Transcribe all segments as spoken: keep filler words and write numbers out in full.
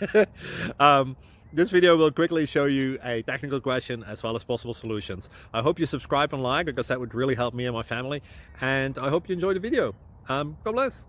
um, this video will quickly show you a technical question as well as possible solutions. I hope you subscribe and like, because that would really help me and my family. And I hope you enjoy the video. Um, God bless.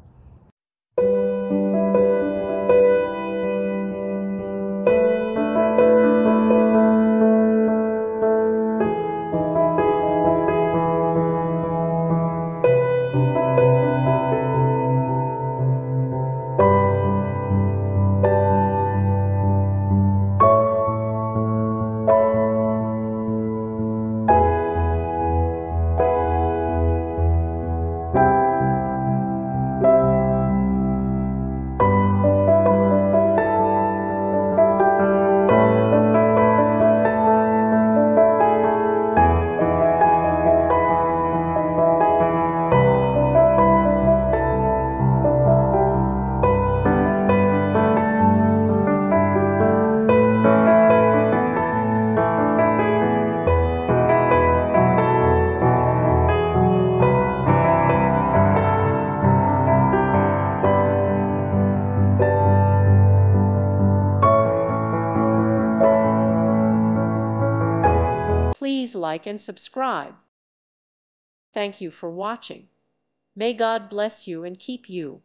Please like and subscribe. Thank you for watching. May God bless you and keep you.